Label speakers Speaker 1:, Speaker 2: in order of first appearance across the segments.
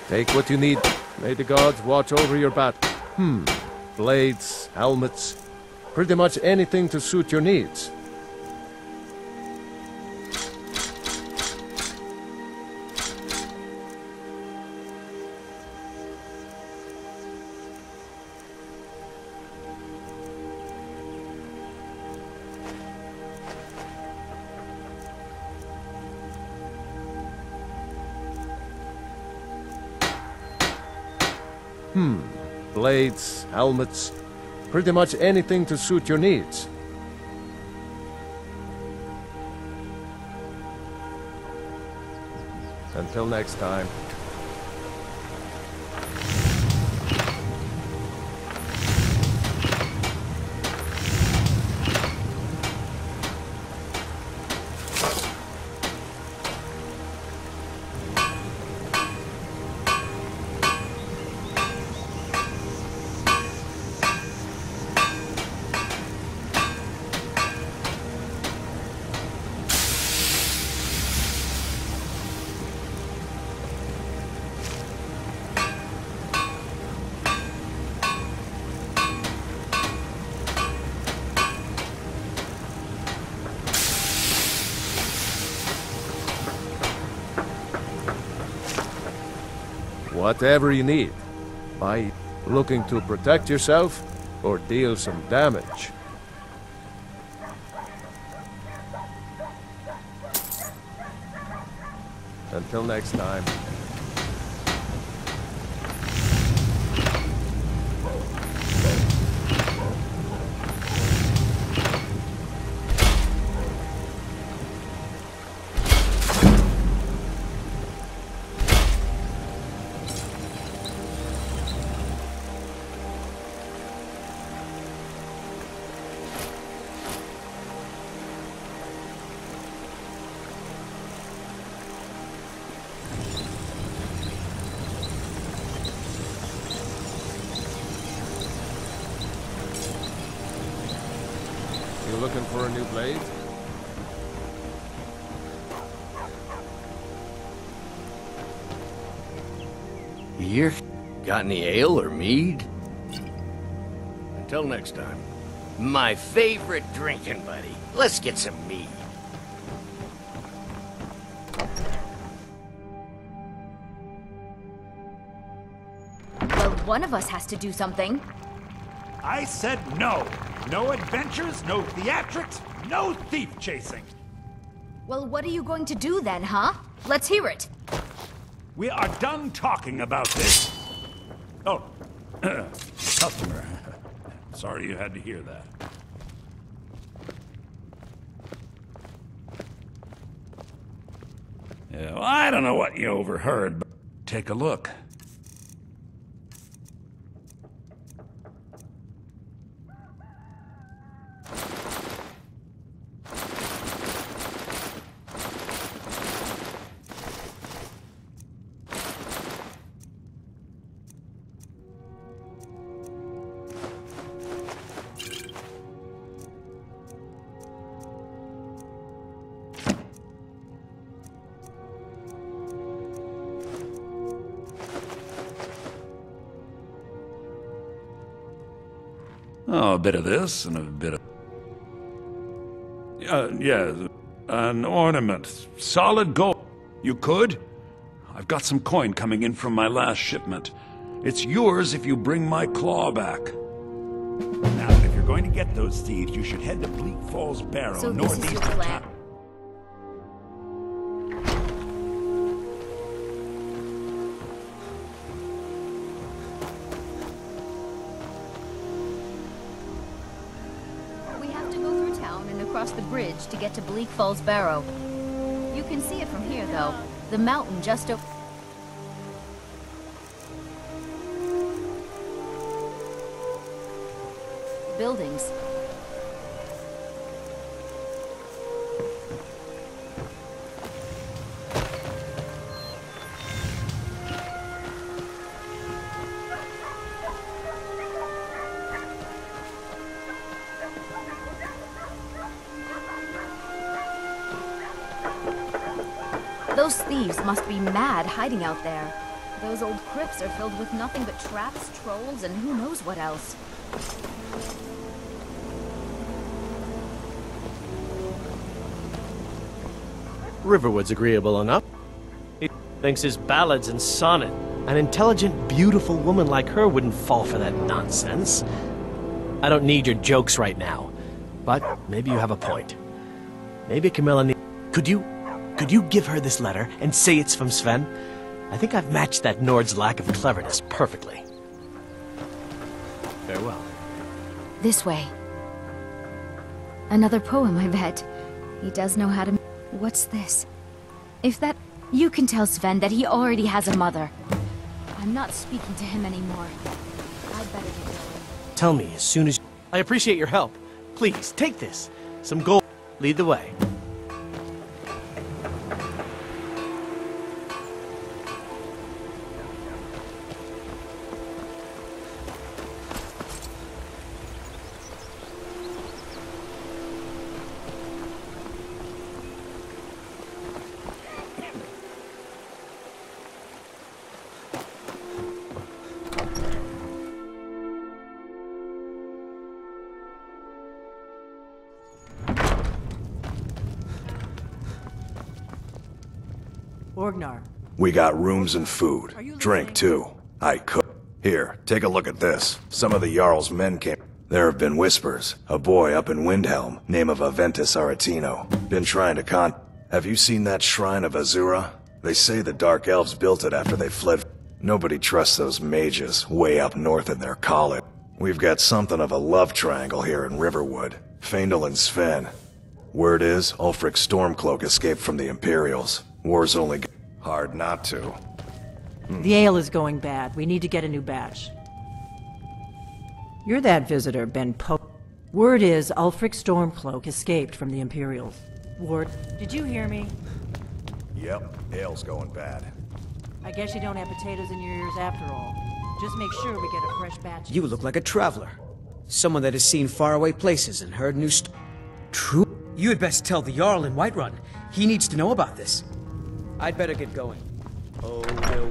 Speaker 1: Take what you need. May the gods watch over your battle. Blades, helmets, pretty much anything to suit your needs. Blades, helmets, pretty much anything to suit your needs. Until next time. Whatever you need. By looking to protect yourself or deal some damage. Until next time. You looking for a new blade?
Speaker 2: Here? Got any ale or mead? Until next time. My favorite drinking buddy. Let's get some mead.
Speaker 3: Well, one of us has to do something.
Speaker 4: I said no. No adventures, no theatrics, no thief chasing.
Speaker 3: Well, what are you going to do then, huh? Let's hear it.
Speaker 4: We are done talking about this. Oh, customer. Sorry you had to hear that. Yeah, well, I don't know what you overheard, but take a look. Oh, a bit of this and a bit of... yeah, an ornament. Solid gold. You could? I've got some coin coming in from my last shipment. It's yours if you bring my claw back. Now, if you're going to get those thieves, you should head to Bleak Falls Barrow,
Speaker 3: So this
Speaker 4: northeast
Speaker 3: is your
Speaker 4: of
Speaker 3: plan?
Speaker 4: town.
Speaker 3: Across the bridge to get to Bleak Falls Barrow. You can see it from here, though. The mountain just over... Buildings. Those thieves must be mad hiding out there. Those old crypts are filled with nothing but traps, trolls, and who knows what else.
Speaker 5: Riverwood's agreeable enough. He thinks his ballads and sonnet. An intelligent, beautiful woman like her wouldn't fall for that nonsense. I don't need your jokes right now, but maybe you have a point. Maybe Camilla Could you give her this letter and say it's from Sven? I think I've matched that Nord's lack of cleverness perfectly. Farewell.
Speaker 3: This way. Another poem, I bet. He does know how to... What's this? If that... You can tell Sven that he already has a mother. I'm not speaking to him anymore. I'd better get going.
Speaker 5: Tell me as soon as... I appreciate your help. Please, take this. Some gold. Lead the way.
Speaker 6: Orgnar.
Speaker 7: We got rooms and food. Drink, too. I cook. Here, take a look at this. Some of the Jarl's men came. There have been whispers. A boy up in Windhelm, name of Aventus Aretino. Been trying to Have you seen that shrine of Azura? They say the Dark Elves built it after they fled. Nobody trusts those mages way up north in their college. We've got something of a love triangle here in Riverwood. Faendal and Sven. Word is, Ulfric Stormcloak escaped from the Imperials. War's only hard not to.
Speaker 6: The ale is going bad. We need to get a new batch. You're that visitor, Ben Pope. Word is Ulfric Stormcloak escaped from the Imperials. Ward, did you hear me?
Speaker 7: Yep, ale's going bad.
Speaker 6: I guess you don't have potatoes in your ears after all. Just make sure we get a fresh batch.
Speaker 8: You look like a traveler. Someone that has seen faraway places and heard new True. You had best tell the Jarl in Whiterun. He needs to know about this. I'd better get going. Oh, no.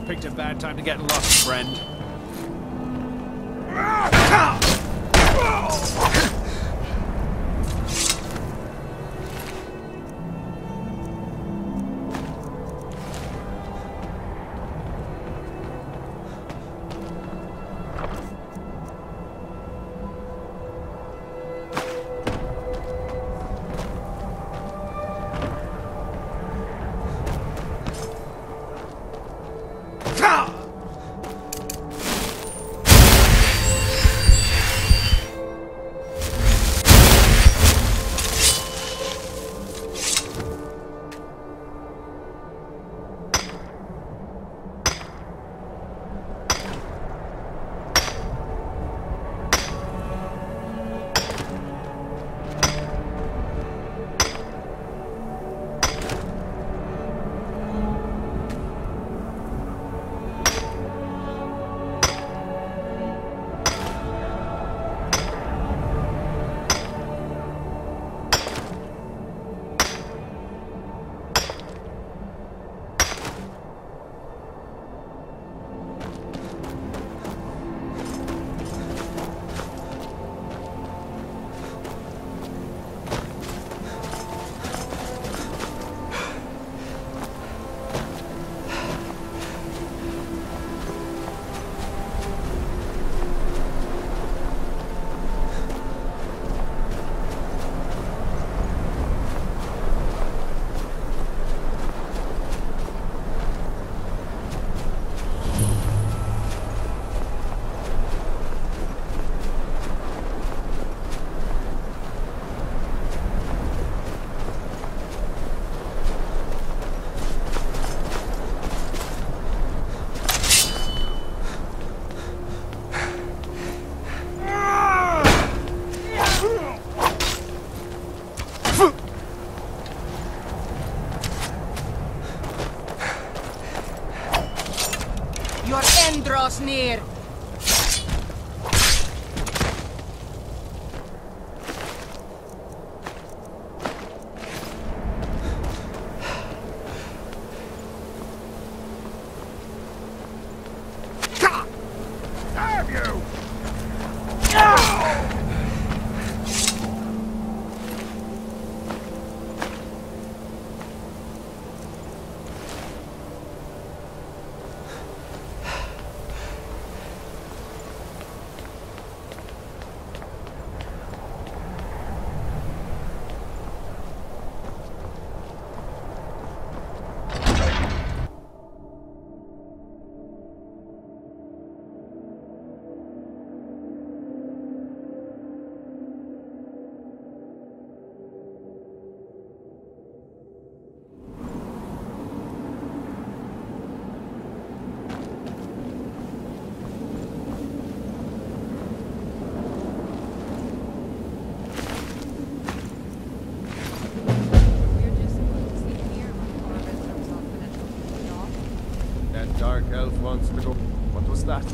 Speaker 9: Picked a bad time to get lost, friend.
Speaker 10: Your end draws near.
Speaker 4: Damn you!
Speaker 1: That dark elf wants to go. What was that?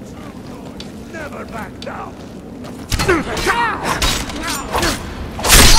Speaker 4: Never back down!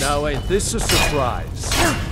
Speaker 1: Now ain't this a surprise?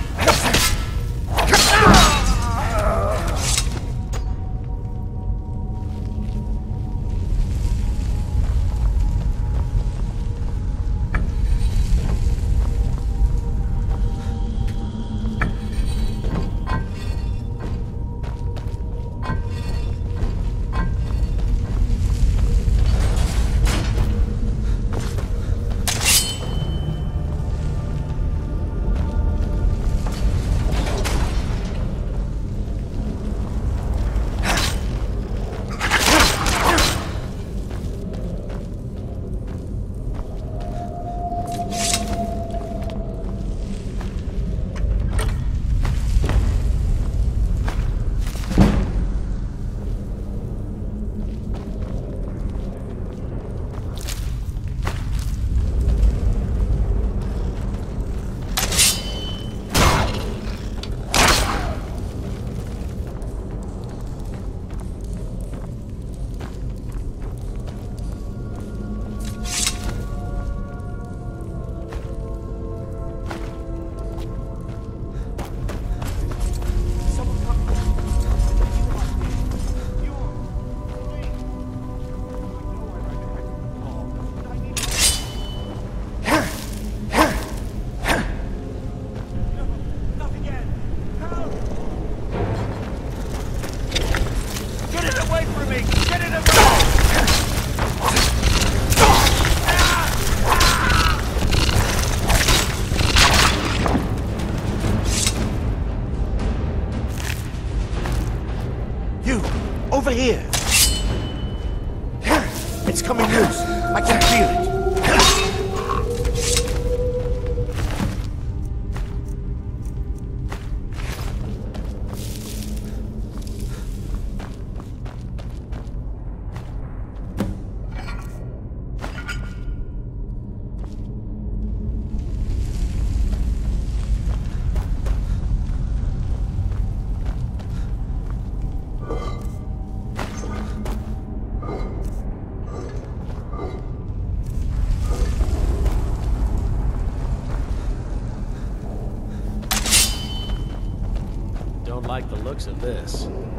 Speaker 11: Over here! It's coming loose! I can feel it!
Speaker 5: Don't like the looks of this.